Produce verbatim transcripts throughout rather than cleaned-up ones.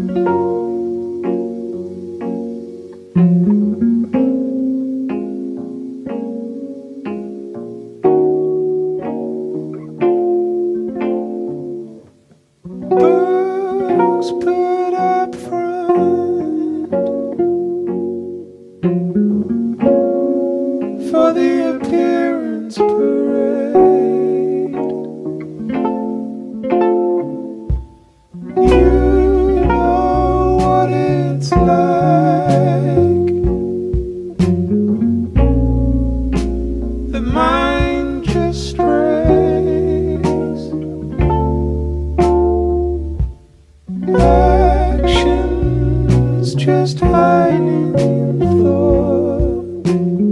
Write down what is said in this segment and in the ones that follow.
Books put up front for the appearance parade. You know what it's like. The mind just strays. Actions just hiding in thought.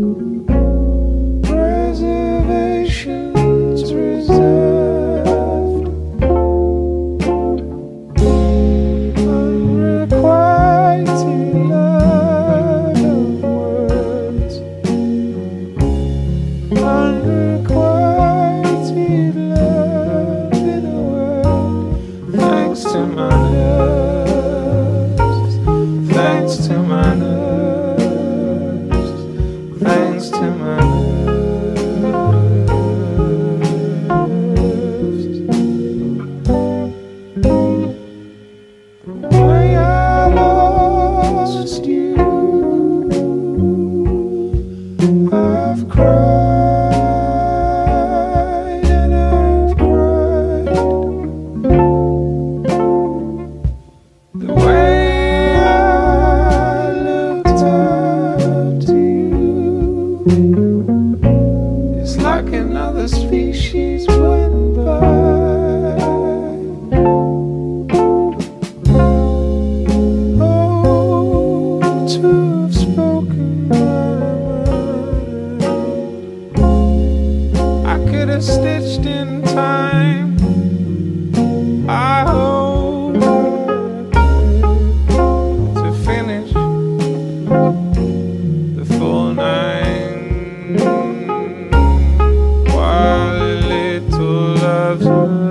Reservations reserved. Unrequited love of words. Unrequited love in a word. Thanks to my nerves. Thanks to my nerves. Thanks to my nerves. Why I lost you, I've cried and I've cried. The way I looked up to you is like another species went by. Oh, to have spoken my mind, I could have stitched in time. I hope to finish the full nine while little loves